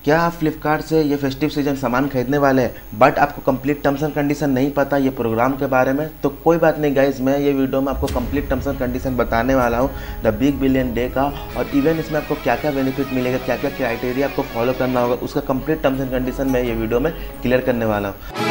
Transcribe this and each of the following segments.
क्या आप फ्लिपकार्ट से ये फेस्टिव सीजन सामान खरीदने वाले हैं बट आपको कंप्लीट टर्म्स एंड कंडीशन नहीं पता ये प्रोग्राम के बारे में? तो कोई बात नहीं गाइज, मैं ये वीडियो में आपको कंप्लीट टर्म्स एंड कंडीशन बताने वाला हूँ द बिग बिलियन डे का। और इवन इसमें आपको क्या क्या बेनिफिट मिलेगा, क्या क्या क्राइटेरिया आपको फॉलो करना होगा, उसका कंप्लीट टर्म्स एंड कंडीशन मैं ये वीडियो में क्लियर करने वाला हूँ।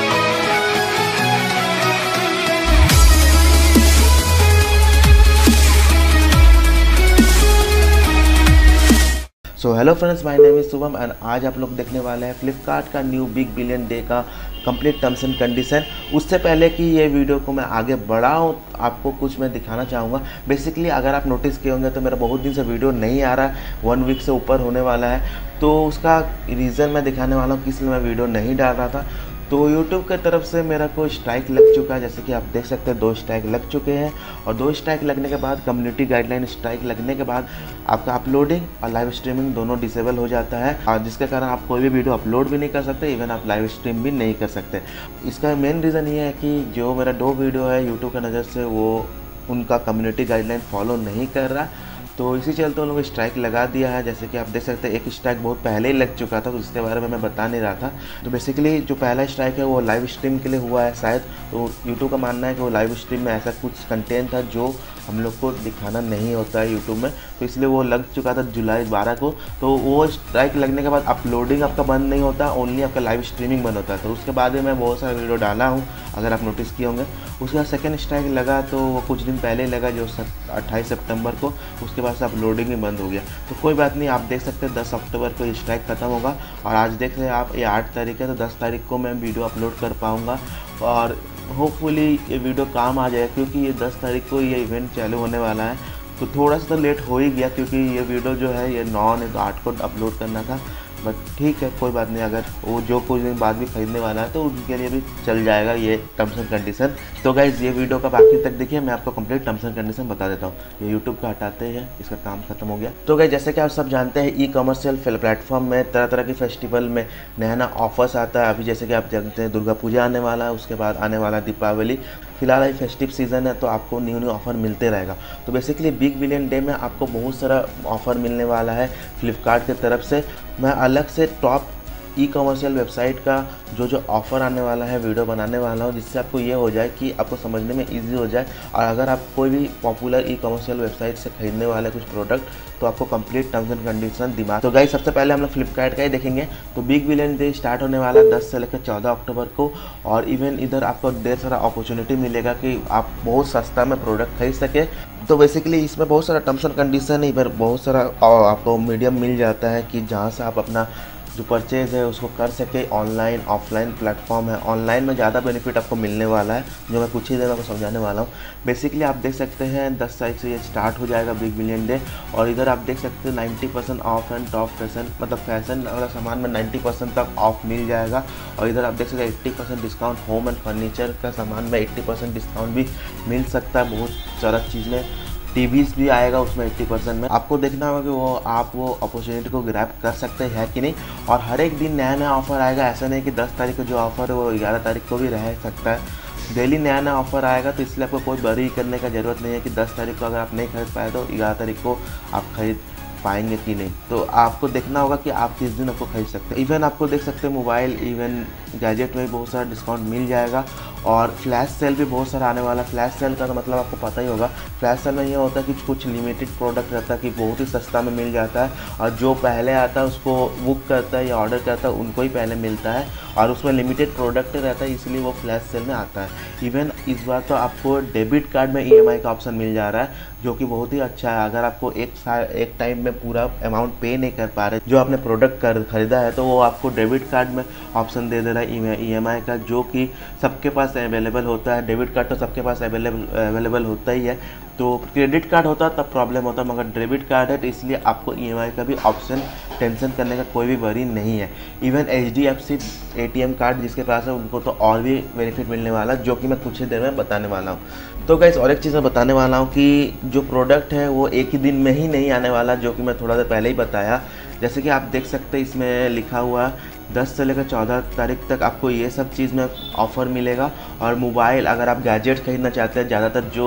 So hello friends, my name is Shubham and आज आप लोग देखने वाले हैं फ्लिपकार्ट का न्यू बिग बिलियन डे का कंप्लीट टर्म्स एंड कंडीशन। उससे पहले कि ये वीडियो को मैं आगे बढ़ाऊँ, आपको कुछ मैं दिखाना चाहूँगा। बेसिकली अगर आप नोटिस किए होंगे तो मेरा बहुत दिन से वीडियो नहीं आ रहा है, 1 वीक से ऊपर होने वाला है। तो उसका रीज़न मैं दिखाने वाला हूँ कि इसलिए मैं वीडियो नहीं डाल रहा था। तो YouTube की तरफ से मेरा को स्ट्राइक लग चुका है, जैसे कि आप देख सकते हैं 2 स्ट्राइक लग चुके हैं। और 2 स्ट्राइक लगने के बाद कम्युनिटी गाइडलाइन स्ट्राइक लगने के बाद आपका अपलोडिंग और लाइव स्ट्रीमिंग दोनों डिसेबल हो जाता है, और जिसके कारण आप कोई भी वीडियो अपलोड भी नहीं कर सकते, इवन आप लाइव स्ट्रीम भी नहीं कर सकते। इसका मेन रीज़न ये है कि जो मेरा 2 वीडियो है YouTube की नज़र से वो उनका कम्युनिटी गाइडलाइन फॉलो नहीं कर रहा, तो इसी चलते उन लोगों ने स्ट्राइक लगा दिया है। जैसे कि आप देख सकते हैं एक स्ट्राइक बहुत पहले ही लग चुका था, तो उसके बारे में मैं बता नहीं रहा था। तो बेसिकली जो पहला स्ट्राइक है वो लाइव स्ट्रीम के लिए हुआ है शायद, तो यूट्यूब का मानना है कि वो लाइव स्ट्रीम में ऐसा कुछ कंटेंट था जो हम लोग को दिखाना नहीं होता है यूट्यूब में, तो इसलिए वो लग चुका था जुलाई 12 को। तो वो स्ट्राइक लगने के बाद अपलोडिंग आपका बंद नहीं होता, ओनली आपका लाइव स्ट्रीमिंग बंद होता है। तो उसके बाद में मैं बहुत सारा वीडियो डाला हूँ, अगर आप नोटिस किए होंगे। उसके बाद सेकेंड स्ट्राइक लगा तो वो कुछ दिन पहले ही लगा, जो 28 सितंबर को। उसके बाद से अपलोडिंग ही बंद हो गया। तो कोई बात नहीं, आप देख सकते हैं 10 अक्टूबर को ये स्ट्राइक खत्म होगा। और आज देख रहे हैं आप, ये 8 तारीख है, तो 10 तारीख को मैं वीडियो अपलोड कर पाऊँगा और होपफुली ये वीडियो काम आ जाए, क्योंकि ये 10 तारीख को ये इवेंट चालू होने वाला है। तो थोड़ा सा तो लेट हो ही गया, क्योंकि ये वीडियो जो है ये 9 नहीं तो 8 को अपलोड करना था। बट ठीक है, कोई बात नहीं, अगर वो जो कुछ दिन बाद भी खरीदने वाला है तो उनके लिए भी चल जाएगा ये टर्म्स एंड कंडीशन। तो गाइज ये वीडियो का बाकी तक देखिए, मैं आपको कंप्लीट टर्म्स एंड कंडीशन बता देता हूँ। ये यूट्यूब का हटाते हैं, इसका काम खत्म हो गया। तो गाइज जैसे कि आप सब जानते हैं, ई कमर्शियल प्लेटफॉर्म में तरह तरह के फेस्टिवल में नया नया ऑफर्स आता है। अभी जैसे कि आप जानते हैं दुर्गा पूजा आने वाला है, उसके बाद आने वाला दीपावली। फिलहाल ये फेस्टिव सीजन है, तो आपको न्यू न्यू ऑफर मिलते रहेगा। तो बेसिकली बिग बिलियन डे में आपको बहुत सारा ऑफर मिलने वाला है फ्लिपकार्ट की तरफ से। मैं अलग से टॉप ई कमर्शियल वेबसाइट का जो ऑफ़र आने वाला है वीडियो बनाने वाला हूँ, जिससे आपको ये हो जाए कि आपको समझने में इजी हो जाए। और अगर आप कोई भी पॉपुलर ई कमर्शियल वेबसाइट से खरीदने वाले कुछ प्रोडक्ट, तो आपको कंप्लीट टर्म्स एंड कंडीशन दिमाग। तो गाइस सबसे पहले हम लोग फ्लिपकार्ट का ही देखेंगे। तो बिग बिलियन डे स्टार्ट होने वाला है 10 से लेकर 14 अक्टूबर को। और इवन इधर आपको ढेर सारा अपॉर्चुनिटी मिलेगा कि आप बहुत सस्ता में प्रोडक्ट खरीद सके। तो बेसिकली इसमें बहुत सारा टर्म्स एंड कंडीशन है, इधर बहुत सारा आपको मीडियम मिल जाता है कि जहाँ से आप अपना जो परचेज़ है उसको कर सके। ऑनलाइन ऑफलाइन प्लेटफॉर्म है, ऑनलाइन में ज़्यादा बेनिफिट आपको मिलने वाला है, जो मैं कुछ ही देर में आपको समझाने वाला हूँ। बेसिकली आप देख सकते हैं 10 तारीख से ये स्टार्ट हो जाएगा बिग बिलियन डे। और इधर आप देख सकते हैं 90% ऑफ एंड टॉप फैशन, मतलब फैशन वाला सामान में 90% तक ऑफ मिल जाएगा। और इधर आप देख सकते हैं 80% डिस्काउंट, होम एंड फर्नीचर का सामान में 80% डिस्काउंट भी मिल सकता है। बहुत सारा चीज़ में टीवीज़ भी आएगा उसमें 80% में। आपको देखना होगा कि आप वो अपॉर्चुनिटी को ग्रैब कर सकते हैं कि नहीं। और हर एक दिन नया नया ऑफ़र आएगा, ऐसा नहीं कि 10 तारीख को जो ऑफ़र है वो 11 तारीख को भी रह सकता है। डेली नया नया ऑफ़र आएगा, तो इसलिए आपको कोई बरी करने का ज़रूरत नहीं है कि 10 तारीख को अगर आप नहीं खरीद पाए तो 11 तारीख को आप खरीद पाएंगे कि नहीं। तो आपको देखना होगा कि आप किस दिन आपको खरीद सकते हैं। इवन आपको देख सकते हैं मोबाइल, इवन गैजेट में बहुत सारा डिस्काउंट मिल जाएगा। और फ्लैश सेल भी बहुत सारा आने वाला है। फ्लैश सेल का तो मतलब आपको पता ही होगा। फ्लैश सेल में ये होता है कि कुछ लिमिटेड प्रोडक्ट रहता है कि बहुत ही सस्ता में मिल जाता है, और जो पहले आता है उसको बुक करता है या ऑर्डर करता है उनको ही पहले मिलता है, और उसमें लिमिटेड प्रोडक्ट रहता है, इसलिए वो फ्लैश सेल में आता है। इवन इस बार तो आपको डेबिट कार्ड में EMI का ऑप्शन मिल जा रहा है, जो कि बहुत ही अच्छा है। अगर आपको एक टाइम में पूरा अमाउंट पे नहीं कर पा रहे जो आपने प्रोडक्ट खरीदा है, तो वो आपको डेबिट कार्ड में ऑप्शन दे रहा है EMI का, जो कि सबके पास अवेलेबल होता है। डेबिट कार्ड तो सबके पास अवेलेबल होता ही है। तो क्रेडिट कार्ड होता तब प्रॉब्लम होता, मगर डेबिट कार्ड है तो इसलिए आपको EMI का भी ऑप्शन, टेंशन करने का कोई भी वरी नहीं है। इवन HDFC ATM कार्ड जिसके पास है उनको तो और भी बेनिफिट मिलने वाला है, जो कि मैं कुछ ही देर में बताने वाला हूँ। तो गाइस और एक चीज़ मैं बताने वाला हूँ कि जो प्रोडक्ट है वो एक ही दिन में ही नहीं आने वाला, जो कि मैं थोड़ा देर पहले ही बताया। जैसे कि आप देख सकते हैं इसमें लिखा हुआ 10 से लेकर 14 तारीख तक आपको ये सब चीज़ में ऑफ़र मिलेगा। और मोबाइल, अगर आप गैजेट खरीदना चाहते हैं, ज़्यादातर जो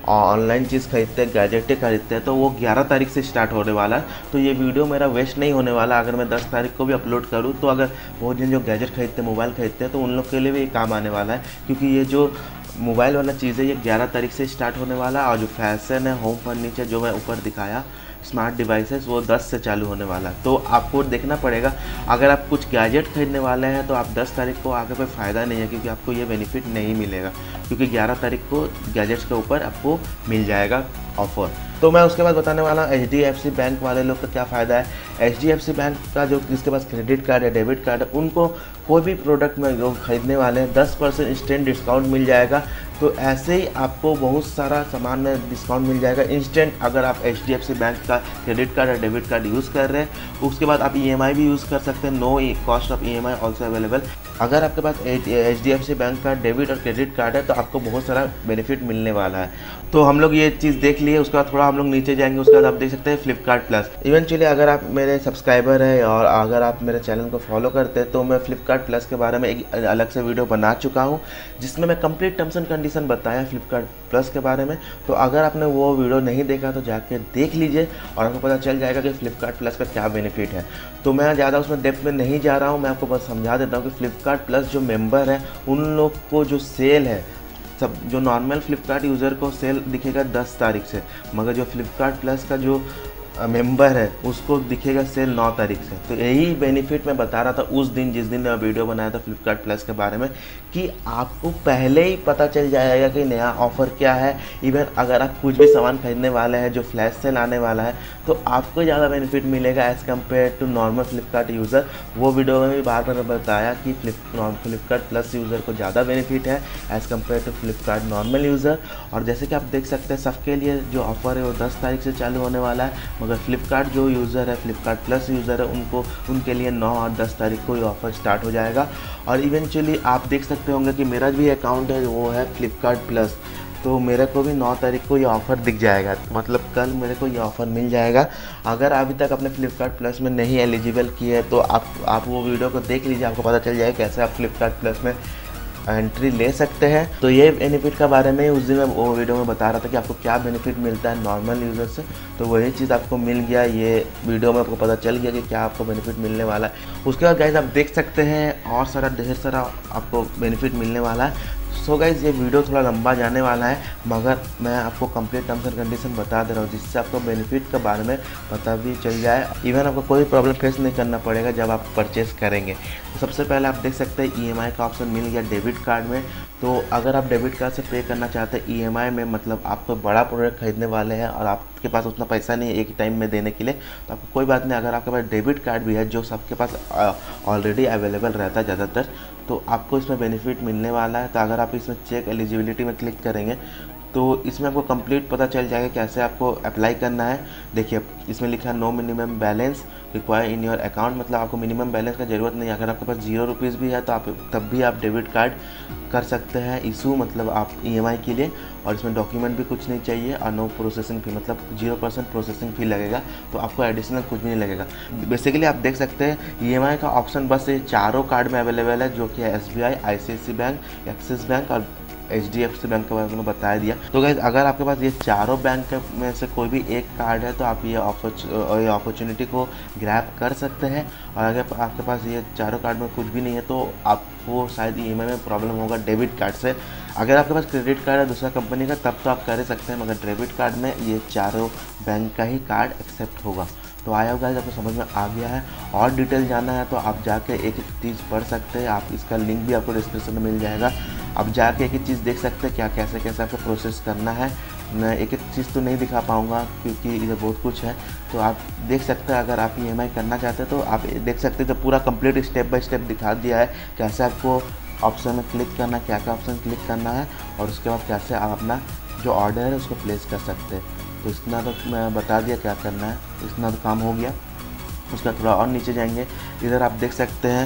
ऑनलाइन चीज़ खरीदते हैं, गैजेटें खरीदते हैं, तो वो 11 तारीख से स्टार्ट होने वाला है। तो ये वीडियो मेरा वेस्ट नहीं होने वाला। अगर मैं 10 तारीख को भी अपलोड करूँ तो अगर वो दिन जो गैजेट खरीदते हैं, मोबाइल खरीदते हैं, तो उन लोग के लिए भी काम आने वाला है, क्योंकि ये जो मोबाइल वाला चीज़ है ये 11 तारीख से स्टार्ट होने वाला है। और जो फैशन है, होम फर्नीचर जो मैं ऊपर दिखाया, स्मार्ट डिवाइसेस, वो 10 से चालू होने वाला है। तो आपको देखना पड़ेगा, अगर आप कुछ गैजेट खरीदने वाले हैं तो आप 10 तारीख को आगे कोई फ़ायदा नहीं है, क्योंकि आपको ये बेनिफिट नहीं मिलेगा, क्योंकि 11 तारीख को गैजेट्स के ऊपर आपको मिल जाएगा ऑफ़र। तो मैं उसके बाद बताने वाला हूँ HDFC बैंक वाले लोग का क्या फ़ायदा है। HDFC बैंक का जो जिसके पास क्रेडिट कार्ड या डेबिट कार्ड है, उनको कोई भी प्रोडक्ट में जो खरीदने वाले हैं 10% इंस्टेंट डिस्काउंट मिल जाएगा। तो ऐसे ही आपको बहुत सारा सामान में डिस्काउंट मिल जाएगा इंस्टेंट, अगर आप HDFC बैंक का क्रेडिट कार्ड या डेबिट कार्ड यूज़ कर रहे हैं। उसके बाद आप EMI भी यूज़ कर सकते हैं, no cost off EMI also available. अगर आपके पास HDFC बैंक का डेबिट और क्रेडिट कार्ड है तो आपको बहुत सारा बेनिफिट मिलने वाला है। तो हम लोग ये चीज़ देख लिए। उसके बाद थोड़ा हम लोग नीचे जाएंगे, उसके बाद आप देख सकते हैं फ्लिपकार्ट प्लस। इवेंचुअली अगर आप मेरे सब्सक्राइबर हैं और अगर आप मेरे चैनल को फॉलो करते हैं तो मैं फ्लिपकार्ट प्लस के बारे में एक अलग से वीडियो बना चुका हूँ, जिसमें मैं कंप्लीट टर्म्स एंड कंडीशन बताया फ्लिपकार्ट प्लस के बारे में। तो अगर आपने वो वीडियो नहीं देखा तो जाके देख लीजिए और आपको पता चल जाएगा कि फ्लिपकार्ट प्लस का क्या बेनिफिट है। तो मैं ज़्यादा उसमें डेप्थ में नहीं जा रहा हूँ, मैं आपको बस समझा देता हूँ कि फ्लिपकार्ट प्लस जो मेंबर है उन लोग को जो सेल है, सब जो नॉर्मल फ्लिपकार्ट यूज़र को सेल दिखेगा 10 तारीख से, मगर जो फ्लिपकार्ट प्लस का जो मेंबर है उसको दिखेगा सेल 9 तारीख से। तो यही बेनिफिट मैं बता रहा था उस दिन जिस दिन मैं वीडियो बनाया था फ्लिपकार्ट प्लस के बारे में, कि आपको पहले ही पता चल जाएगा कि नया ऑफ़र क्या है। इवन अगर आप कुछ भी सामान खरीदने वाले हैं जो फ्लैश सेल आने वाला है तो आपको ज़्यादा बेनिफिट मिलेगा as compare to normal Flipkart user. वो वीडियो में भी बार बार बताया कि फ्लिपकार्ट प्लस यूज़र को ज़्यादा बेनिफिट है as compare to Flipkart normal user. और जैसे कि आप देख सकते हैं सबके लिए जो ऑफ़र है वो 10 तारीख से चालू होने वाला है, मगर फ्लिपकार्ट जो यूज़र है, फ्लिपकार्ट प्लस यूज़र है, उनके लिए 9 और 10 तारीख को ये ऑफ़र स्टार्ट हो जाएगा। और इवेंचुअली आप देख सकते होंगे कि मेरा भी अकाउंट है वो है फ्लिपकार्ट प्लस, तो मेरे को भी 9 तारीख को ये ऑफ़र दिख जाएगा, मतलब कल मेरे को ये ऑफ़र मिल जाएगा। अगर अभी तक अपने फ्लिपकार्ट प्लस में नहीं एलिजिबल किए है तो आप वो वीडियो को देख लीजिए, आपको पता चल जाएगा कैसे आप फ्लिपकार्ट प्लस में एंट्री ले सकते हैं। तो ये बेनिफिट के बारे में उस दिन मैं वो वीडियो में बता रहा था कि आपको क्या बेनिफिट मिलता है नॉर्मल यूज़र से, तो वही चीज़ आपको मिल गया। ये वीडियो में आपको पता चल गया कि क्या आपको बेनिफिट मिलने वाला है। उसके बाद गाइस आप देख सकते हैं और सारा ढेर सारा आपको बेनिफिट मिलने वाला है। सो गाइस ये वीडियो थोड़ा लंबा जाने वाला है, मगर मैं आपको कंप्लीट टर्म्स एंड कंडीशन बता दे रहा हूँ, जिससे आपको बेनिफिट के बारे में पता भी चल जाए। इवन आपको कोई प्रॉब्लम फेस नहीं करना पड़ेगा जब आप परचेस करेंगे। तो सबसे पहले आप देख सकते हैं EMI का ऑप्शन मिल गया डेबिट कार्ड में। तो अगर आप डेबिट कार्ड से पे करना चाहते हैं EMI में, मतलब आप कोई बड़ा प्रोडक्ट खरीदने वाले हैं और आपके पास उतना पैसा नहीं है एक ही टाइम में देने के लिए, तो आपको कोई बात नहीं। अगर आपके पास डेबिट कार्ड भी है, जो सबके पास ऑलरेडी अवेलेबल रहता है ज़्यादातर, तो आपको इसमें बेनिफिट मिलने वाला है। तो अगर आप इसमें चेक एलिजिबिलिटी में क्लिक करेंगे तो इसमें आपको कंप्लीट पता चल जाएगा कैसे आपको अप्लाई करना है। देखिए इसमें लिखा है no minimum balance require in your account, मतलब आपको मिनिमम बैलेंस का ज़रूरत नहीं है। अगर आपके पास 0 रुपीज़ भी है तो आप तब भी आप डेबिट कार्ड कर सकते हैं इशू, मतलब आप EMI के लिए। और इसमें डॉक्यूमेंट भी कुछ नहीं चाहिए और नो प्रोसेसिंग फ़ी, मतलब 0% प्रोसेसिंग फ़ी लगेगा, तो आपको एडिशनल कुछ भी नहीं लगेगा। बेसिकली आप देख सकते हैं EMI का ऑप्शन बस ये चारों कार्ड में अवेलेबल है, जो कि है SBI, ICICI bank, Axis bank और HDFC बैंक के बारे में बता दिया। तो गाइस अगर आपके पास ये चारों बैंक में से कोई भी एक कार्ड है तो आप ये अपॉर्चुनिटी को ग्रैब कर सकते हैं। और अगर आपके पास ये चारों कार्ड में कुछ भी नहीं है तो आपको शायद EMI में प्रॉब्लम होगा डेबिट कार्ड से। अगर आपके पास क्रेडिट कार्ड है दूसरा कंपनी का तब तो आप कर सकते हैं, मगर डेबिट कार्ड में ये चारों बैंक का ही कार्ड एक्सेप्ट होगा। तो आया होगा आपको समझ में आ गया है। और डिटेल जानना है तो आप जाके एक एक चीज़ पढ़ सकते हैं, आप इसका लिंक भी आपको डिस्क्रिप्शन में मिल जाएगा। आप जाके एक एक चीज़ देख सकते हैं क्या कैसे कैसे आपको प्रोसेस करना है। मैं एक एक चीज़ तो नहीं दिखा पाऊँगा क्योंकि इधर बहुत कुछ है, तो आप देख सकते हैं। अगर आप EMI करना चाहते हैं तो आप देख सकते हैं, तो पूरा कंप्लीट स्टेप बाय स्टेप दिखा दिया है कैसे आपको ऑप्शन में क्लिक करना है, क्या क्या ऑप्शन क्लिक करना है, और उसके बाद कैसे आप अपना जो ऑर्डर है उसको प्लेस कर सकते हैं। तो इतना तो मैं बता दिया क्या करना है, इतना तो काम हो गया। उसका थोड़ा और नीचे जाएंगे, इधर आप देख सकते हैं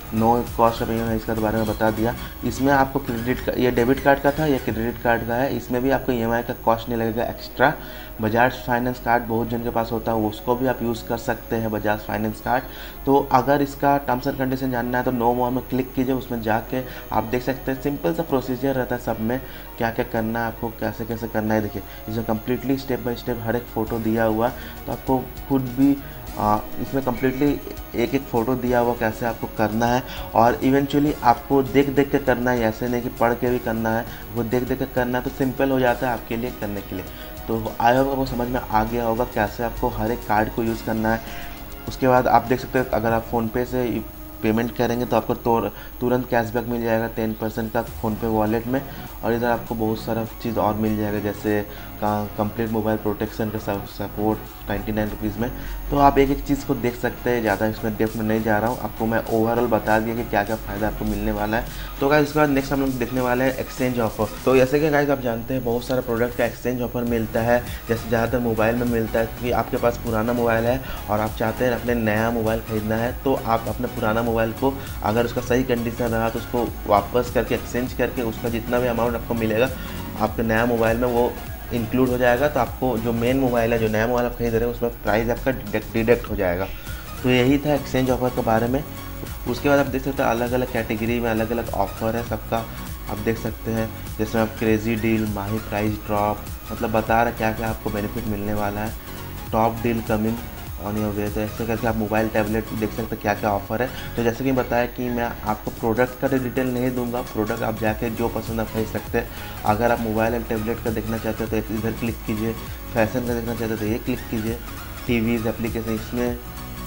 नो कॉस्ट ऑफ EMI इसका बारे में बता दिया। इसमें आपको ये डेबिट कार्ड का था, ये क्रेडिट कार्ड का है। इसमें भी आपको EMI का कॉस्ट नहीं लगेगा एक्स्ट्रा। बजाज फाइनेंस कार्ड बहुत जन के पास होता है, उसको भी आप यूज़ कर सकते हैं, बजाज फाइनेंस कार्ड। तो अगर इसका टर्म्स एंड कंडीशन जानना है तो नो मोर में क्लिक कीजिए, उसमें जाके आप देख सकते हैं सिंपल सा प्रोसीजर रहता है सब में, क्या क्या करना है आपको, कैसे कैसे करना है। देखिए इसमें कम्प्लीटली स्टेप बाय स्टेप हर एक फ़ोटो दिया हुआ, तो आपको खुद भी इसमें कम्प्लीटली एक एक फ़ोटो दिया हुआ कैसे आपको करना है। और इवेंचुअली आपको देख देख के करना है, ऐसे नहीं कि पढ़ के भी करना है, वो देख देख के करना है तो सिंपल हो जाता है आपके लिए करने के लिए। तो आई होप वो समझ में आ गया होगा कैसे आपको हर एक कार्ड को यूज़ करना है। उसके बाद आप देख सकते हैं अगर आप फ़ोनपे से पेमेंट करेंगे तो आपको तुरंत कैशबैक मिल जाएगा 10% का फ़ोनपे वॉलेट में। और इधर आपको बहुत सारा चीज़ और मिल जाएगा, जैसे कंप्लीट मोबाइल प्रोटेक्शन का सपोर्ट 99 रुपीज़ में। तो आप एक एक चीज़ को देख सकते हैं, ज़्यादा इसमें डेप्थ में नहीं जा रहा हूँ, आपको मैं ओवरऑल बता दिया कि क्या क्या फ़ायदा आपको मिलने वाला है। तो गाइस इसके बाद नेक्स्ट हम लोग देखने वाले हैं एक्सचेंज ऑफर। तो जैसे कि गाइस आप जानते हैं बहुत सारे प्रोडक्ट का एक्सचेंज ऑफर मिलता है, जैसे ज़्यादातर मोबाइल में मिलता है कि आपके पास पुराना मोबाइल है और आप चाहते हैं अपने नया मोबाइल ख़रीदना है, तो आप अपने पुराना मोबाइल को अगर उसका सही कंडीशन रहा तो उसको वापस करके एक्सचेंज करके उसका जितना भी अमाउंट आपको मिलेगा आपके नया मोबाइल में वो इंक्लूड हो जाएगा। तो आपको जो मेन मोबाइल है, जो नया मोबाइल आप खरीद रहे हैं, उसमें प्राइस आपका डिडक्ट हो जाएगा। तो यही था एक्सचेंज ऑफर के बारे में। उसके बाद आप देख सकते हैं अलग अलग कैटेगरी में अलग अलग ऑफ़र है सबका, आप देख सकते हैं। जैसे आप क्रेज़ी डील, माही प्राइस ड्रॉप, मतलब बता रहे क्या क्या आपको बेनिफिट मिलने वाला है, top deal coming on your way. तो ऐसे करके आप मोबाइल टैबलेट देख सकते हैं क्या क्या ऑफ़र है। तो जैसे कि बताया कि मैं आपको प्रोडक्ट का डिटेल नहीं दूंगा, प्रोडक्ट आप जाके जो पसंद आप खरीद सकते हैं। अगर आप मोबाइल एंड टैबलेट का देखना चाहते हो तो इधर क्लिक कीजिए, फैशन का देखना चाहते हो तो ये क्लिक कीजिए, टीवीज़ एप्लीकेशन इसमें,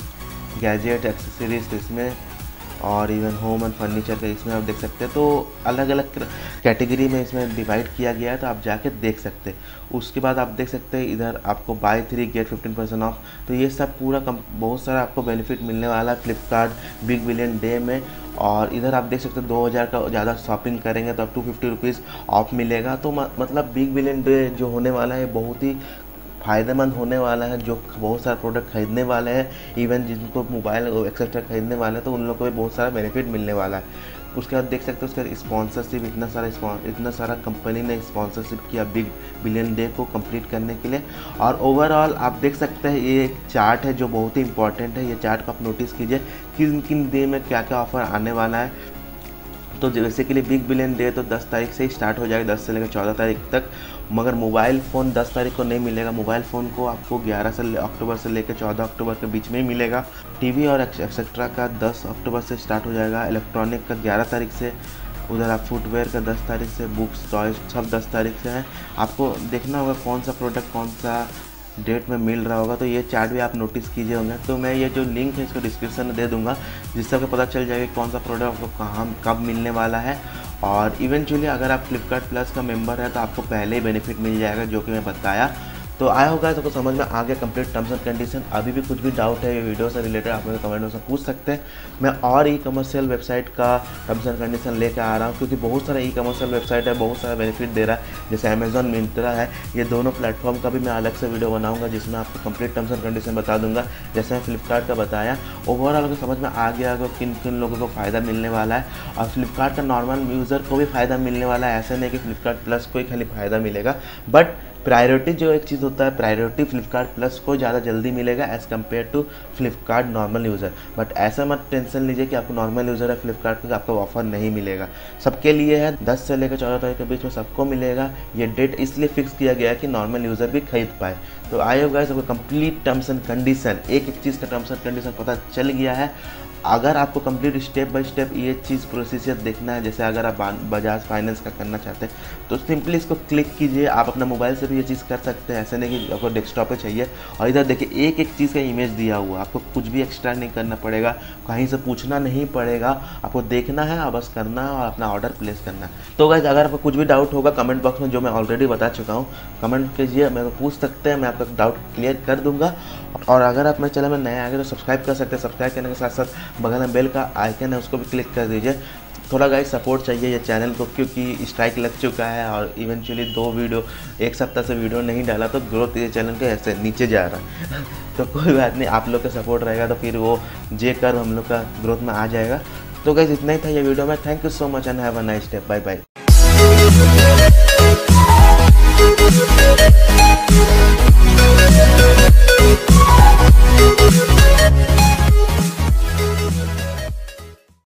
गैजेट एक्सेसरीज इसमें, और इवन होम एंड फर्नीचर का इसमें आप देख सकते हैं। तो अलग अलग कैटेगरी में इसमें डिवाइड किया गया है, तो आप जाके देख सकते हैं। उसके बाद आप देख सकते हैं इधर आपको बाय 3 गेट 15% ऑफ। तो ये सब पूरा बहुत सारा आपको बेनिफिट मिलने वाला है फ्लिपकार्ट बिग बिलियन डे में। और इधर आप देख सकते हैं 2000 का ज़्यादा शॉपिंग करेंगे तो आप 250 रुपीज़ ऑफ मिलेगा। तो मतलब बिग बिलियन डे जो होने वाला है बहुत ही फ़ायदेमंद होने वाला है, जो बहुत सारे प्रोडक्ट खरीदने वाले हैं, इवन जिनको मोबाइल एक्सेट्रा खरीदने वाले हैं तो उन लोगों को भी बहुत सारा बेनिफिट मिलने वाला है। उसके बाद देख सकते हो उसका स्पॉन्सरशिप, इतना सारा कंपनी ने स्पॉन्सरशिप किया बिग बिलियन डे को कंप्लीट करने के लिए। और ओवरऑल आप देख सकते हैं ये एक चार्ट है जो बहुत ही इंपॉर्टेंट है। ये चार्ट को आप नोटिस कीजिए किन किन डे में क्या क्या ऑफर आने वाला है। तो बेसिकली बिग बिलियन डे तो 10 तारीख से ही स्टार्ट हो जाएगा, 10 से लेकर 14 तारीख तक। मगर मोबाइल फ़ोन 10 तारीख को नहीं मिलेगा, मोबाइल फ़ोन को आपको 11 अक्टूबर से लेकर 14 अक्टूबर के बीच में ही मिलेगा। टीवी और एक्सेट्रा का 10 अक्टूबर से स्टार्ट हो जाएगा, इलेक्ट्रॉनिक का 11 तारीख से, उधर आप फुटवेयर का 10 तारीख से, बुक्स टॉयज सब 10 तारीख से है। आपको देखना होगा कौन सा प्रोडक्ट कौन सा डेट में मिल रहा होगा, तो ये चार्ट भी आप नोटिस कीजिए होंगे। तो मैं ये जो लिंक है इसको डिस्क्रिप्शन में दे दूंगा, जिससे आपको पता चल जाएगा कौन सा प्रोडक्ट आपको कहाँ कब मिलने वाला है। और इवेंचुअली अगर आप फ्लिपकार्ट प्लस का मेंबर है तो आपको पहले ही बेनिफिट मिल जाएगा, जो कि मैं बताया। तो आया होगा तो समझ में आ गया कंप्लीट टर्म्स एंड कंडीशन। अभी भी कुछ भी डाउट है ये वीडियो से रिलेटेड आप मुझे कमेंट में पूछ सकते हैं। मैं और ई कमर्शियल वेबसाइट का टर्म्स एंड कंडीशन लेकर आ रहा हूँ, क्योंकि बहुत सारा ई कमर्शियल वेबसाइट है, बहुत सारा बेनिफिट दे रहा है, जैसे अमेजॉन, मिंत्रा है। ये दोनों प्लेटफॉर्म का भी मैं अलग से वीडियो बनाऊंगा जिसमें आपको कंप्लीट टर्म्स एंड कंडीशन बता दूंगा, जैसे मैं फ्लिपकार्ट का बताया। ओवरऑल अगर समझ में आ गया कि किन किन लोगों को फ़ायदा मिलने वाला है, और फ्लिपकार्ट का नॉर्मल यूज़र को भी फ़ायदा मिलने वाला है। ऐसा नहीं कि फ्लिपकार्ट प्लस को ही खाली फ़ायदा मिलेगा, बट प्रायोरिटी जो एक चीज़ होता है, प्रायोरिटी फ्लिपकार्ट प्लस को ज़्यादा जल्दी मिलेगा as compare to Flipkart normal user. But ऐसा मत टेंशन लीजिए कि आपको नॉर्मल यूज़र है फ्लिपकार्ट का आपको ऑफर नहीं मिलेगा, सबके लिए है। 10 से लेकर 14 तारीख के बीच में सबको मिलेगा। ये डेट इसलिए फिक्स किया गया है कि नॉर्मल यूज़र भी खरीद पाए। तो आई होप गाइस आपको कंप्लीट टर्म्स एंड कंडीशन, एक एक चीज़ का टर्म्स एंड कंडीशन पता चल गया है। अगर आपको कंप्लीट स्टेप बाय स्टेप ये चीज़ प्रोसीजर देखना है, जैसे अगर आप बजाज फाइनेंस का करना चाहते हैं तो सिंपली इसको क्लिक कीजिए। आप अपना मोबाइल से भी ये चीज़ कर सकते हैं, ऐसे नहीं कि आपको डेस्कटॉप पे चाहिए। और इधर देखिए एक एक चीज़ का इमेज दिया हुआ, आपको कुछ भी एक्स्ट्रा नहीं करना पड़ेगा, कहीं से पूछना नहीं पड़ेगा, आपको देखना है और बस करना है और अपना ऑर्डर प्लेस करना है। तो गाइस अगर आपको कुछ भी डाउट होगा कमेंट बॉक्स में, जो मैं ऑलरेडी बता चुका हूँ, कमेंट कीजिए, मेरे को पूछ सकते हैं, मैं आपका डाउट क्लियर कर दूँगा। और अगर आप मेरे चैनल में नए आ गए तो सब्सक्राइब कर सकते हैं। सब्सक्राइब करने के साथ साथ बगल में बेल का आइकन है, उसको भी क्लिक कर दीजिए। थोड़ा गाइस सपोर्ट चाहिए ये चैनल को, क्योंकि स्ट्राइक लग चुका है और इवेंचुअली 2 वीडियो एक सप्ताह से वीडियो नहीं डाला, तो ग्रोथ ये चैनल के ऐसे नीचे जा रहा है। तो कोई बात नहीं, आप लोग का सपोर्ट रहेगा तो फिर वो जे कर हम लोग का ग्रोथ में आ जाएगा। तो गाइस इतना ही था ये वीडियो में। Thank you so much and have a nice day. Bye bye.